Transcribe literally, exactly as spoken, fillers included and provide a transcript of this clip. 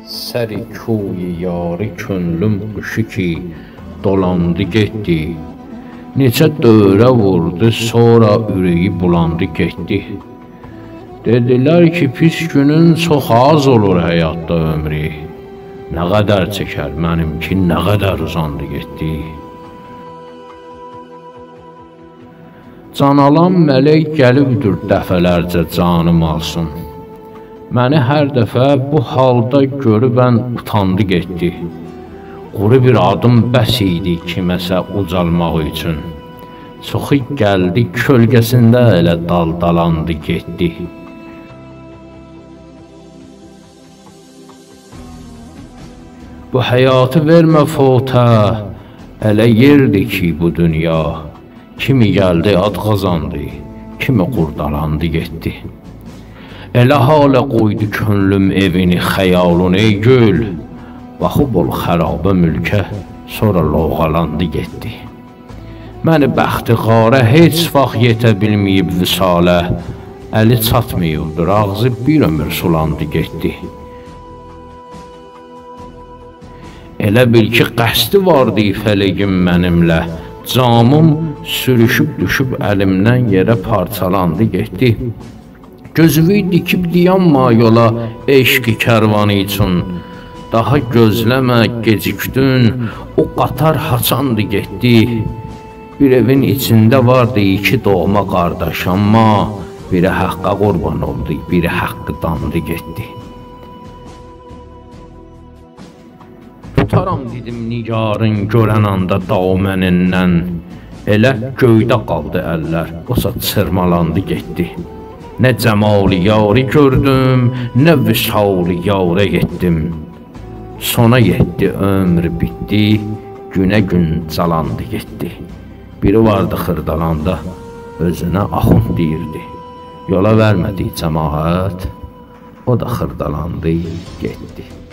Səri kuyi yari könlüm quşu ki, dolandı getdi. Neçə dövrə vurdu, sonra ürəyi bulandı getdi. Dedilər ki, pis günün çox az olur həyatda ömrü. Nə qədər çəkər mənimki, nə qədər uzandı getdi. Can alan mələk gəlibdir dəfələrcə canım alsın. Məni hər dəfə bu halda görübən utandı getdi. Quru bir adım bəs idi kiməsə ucalmaq üçün. Çoxu gəldi kölgəsində elə daldalandı getdi. Bu həyatı vermə fota, elə yerdi ki bu dünya. Kimi gəldi ad qazandı, kimi qurdalandı getdi. Elə halə qoydu könlüm evini xəyalın ey gül. Baxıb ol xərabə mülkə, sonra loğalandı getdi. Məni bəxti qarə heç vaxt yetə bilməyib vüsalə. Əli çatmayıbdır, ağzı bir ömür sulandı getdi. Elə bil ki, qəsdi vardı fələgim mənimlə. Camım sürüşüb düşüb əlimdən yerə parçalandı getdi. Gözümü dikib dayanma yola eşqi kərvanı üçün. Daha gözləmə gecikdin, o qatar haçandı getdi. Bir evin içində vardı iki doğma qardaş, amma biri haqqa qurban oldu, biri haqqı dandı getdi. Tutaram dedim nigarın görən anda damənindən. Elə göydə qaldı əllər, osa çırmalandı getdi. Nə cəmali yari gördüm, nə vüsali yarə getdim. Sona yetdi, ömrü bitdi, günə gün calandı getdi. Biri vardı xırdalanda, özünə axund deyirdi. Yola vermədi cəmaət, o da xırdalandı getdi.